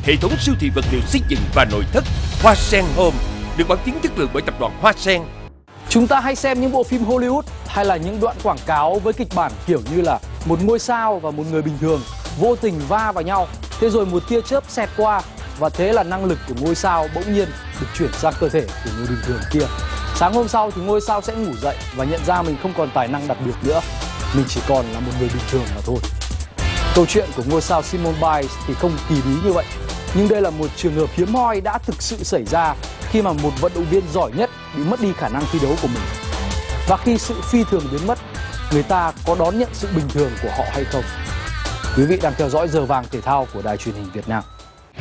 hệ thống siêu thị vật liệu xây dựng và nội thất Hoa Sen Home được bảo chứng chất lượng bởi tập đoàn Hoa Sen. Chúng ta hay xem những bộ phim Hollywood hay là những đoạn quảng cáo với kịch bản kiểu như là một ngôi sao và một người bình thường vô tình va vào nhau, thế rồi một tia chớp xẹt qua và thế là năng lực của ngôi sao bỗng nhiên được chuyển sang cơ thể của người bình thường kia. Sáng hôm sau thì ngôi sao sẽ ngủ dậy và nhận ra mình không còn tài năng đặc biệt nữa, mình chỉ còn là một người bình thường mà thôi. Câu chuyện của ngôi sao Simone Biles thì không kỳ bí như vậy, nhưng đây là một trường hợp hiếm hoi đã thực sự xảy ra khi mà một vận động viên giỏi nhất bị mất đi khả năng thi đấu của mình. Và khi sự phi thường biến mất, người ta có đón nhận sự bình thường của họ hay không? Quý vị đang theo dõi Giờ Vàng Thể Thao của Đài Truyền hình Việt Nam.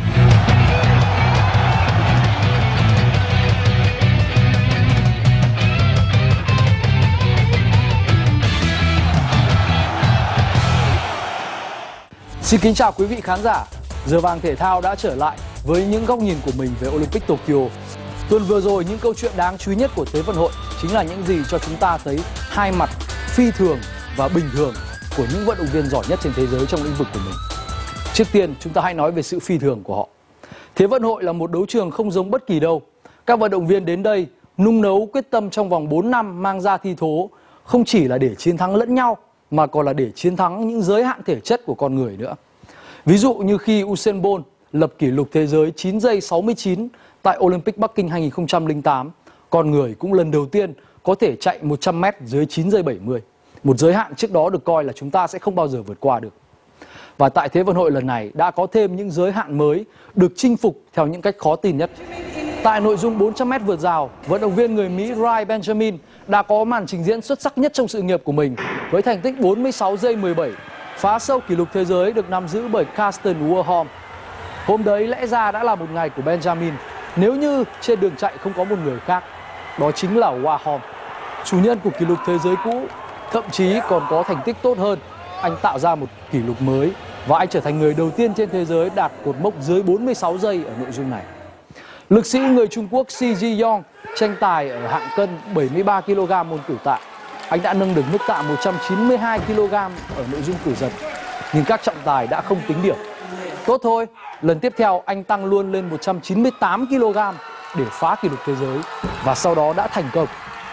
Xin kính chào quý vị khán giả. Giờ Vàng Thể Thao đã trở lại với những góc nhìn của mình về Olympic Tokyo. Tuần vừa rồi, những câu chuyện đáng chú ý nhất của Thế vận hội chính là những gì cho chúng ta thấy hai mặt phi thường và bình thường của những vận động viên giỏi nhất trên thế giới trong lĩnh vực của mình. Trước tiên, chúng ta hãy nói về sự phi thường của họ. Thế vận hội là một đấu trường không giống bất kỳ đâu. Các vận động viên đến đây nung nấu quyết tâm trong vòng 4 năm mang ra thi thố, không chỉ là để chiến thắng lẫn nhau mà còn là để chiến thắng những giới hạn thể chất của con người nữa. Ví dụ như khi Usain Bolt lập kỷ lục thế giới 9 giây 69 tại Olympic Bắc Kinh 2008, con người cũng lần đầu tiên có thể chạy 100m dưới 9 giây 70, một giới hạn trước đó được coi là chúng ta sẽ không bao giờ vượt qua được. Và tại Thế vận hội lần này đã có thêm những giới hạn mới được chinh phục theo những cách khó tin nhất. Tại nội dung 400m vượt rào, vận động viên người Mỹ Ray Benjamin đã có màn trình diễn xuất sắc nhất trong sự nghiệp của mình với thành tích 46 giây 17, phá sâu kỷ lục thế giới được nắm giữ bởi Karsten Warholm. Hôm đấy lẽ ra đã là một ngày của Benjamin nếu như trên đường chạy không có một người khác, đó chính là Warholm, chủ nhân của kỷ lục thế giới cũ. Thậm chí còn có thành tích tốt hơn, anh tạo ra một kỷ lục mới và anh trở thành người đầu tiên trên thế giới đạt cột mốc dưới 46 giây ở nội dung này. Lực sĩ người Trung Quốc Si Ji-yong tranh tài ở hạng cân 73 kg môn cử tạ. Anh đã nâng được mức tạ 192 kg ở nội dung cử giật, nhưng các trọng tài đã không tính điểm. Tốt thôi, lần tiếp theo anh tăng luôn lên 198 kg để phá kỷ lục thế giới và sau đó đã thành công.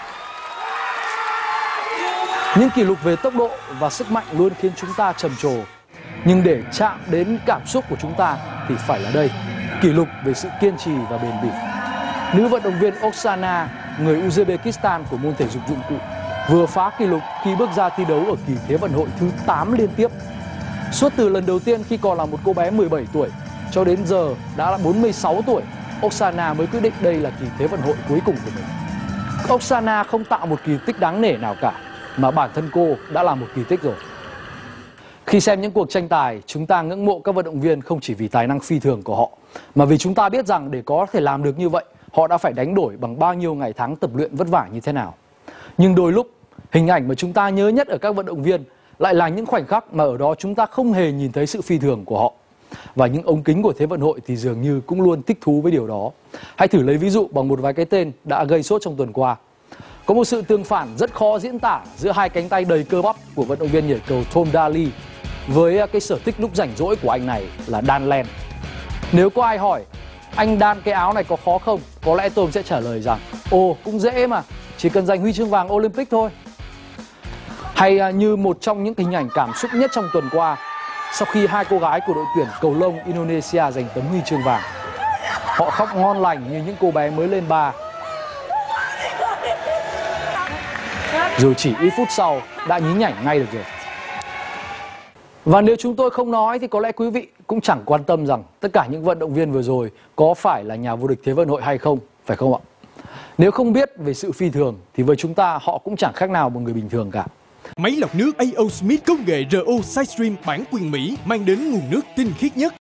Những kỷ lục về tốc độ và sức mạnh luôn khiến chúng ta trầm trồ. Nhưng để chạm đến cảm xúc của chúng ta thì phải là đây, kỷ lục về sự kiên trì và bền bỉ. Nữ vận động viên Oksana, người Uzbekistan của môn thể dục dụng cụ, vừa phá kỷ lục khi bước ra thi đấu ở kỳ Thế vận hội thứ 8 liên tiếp. Suốt từ lần đầu tiên khi còn là một cô bé 17 tuổi cho đến giờ đã là 46 tuổi, Oksana mới quyết định đây là kỳ Thế vận hội cuối cùng của mình. Oksana không tạo một kỳ tích đáng nể nào cả, mà bản thân cô đã là một kỳ tích rồi. Khi xem những cuộc tranh tài, chúng ta ngưỡng mộ các vận động viên không chỉ vì tài năng phi thường của họ, mà vì chúng ta biết rằng để có thể làm được như vậy, họ đã phải đánh đổi bằng bao nhiêu ngày tháng tập luyện vất vả như thế nào. Nhưng đôi lúc, hình ảnh mà chúng ta nhớ nhất ở các vận động viên lại là những khoảnh khắc mà ở đó chúng ta không hề nhìn thấy sự phi thường của họ. Và những ống kính của Thế vận hội thì dường như cũng luôn thích thú với điều đó. Hãy thử lấy ví dụ bằng một vài cái tên đã gây sốt trong tuần qua. Có một sự tương phản rất khó diễn tả giữa hai cánh tay đầy cơ bắp của vận động viên nhảy cầu Tom Daley với cái sở thích lúc rảnh rỗi của anh này là đan len. Nếu có ai hỏi anh đan cái áo này có khó không, có lẽ Tom sẽ trả lời rằng ồ, cũng dễ mà, chỉ cần giành huy chương vàng Olympic thôi. Hay như một trong những hình ảnh cảm xúc nhất trong tuần qua, sau khi hai cô gái của đội tuyển cầu lông Indonesia giành tấm huy chương vàng, họ khóc ngon lành như những cô bé mới lên ba. Rồi chỉ ít phút sau đã nhí nhảnh ngay được rồi. Và nếu chúng tôi không nói thì có lẽ quý vị cũng chẳng quan tâm rằng tất cả những vận động viên vừa rồi có phải là nhà vô địch Thế vận hội hay không, phải không ạ? Nếu không biết về sự phi thường thì với chúng ta họ cũng chẳng khác nào một người bình thường cả. Máy lọc nước A.O. Smith công nghệ RO SideStream bản quyền Mỹ mang đến nguồn nước tinh khiết nhất.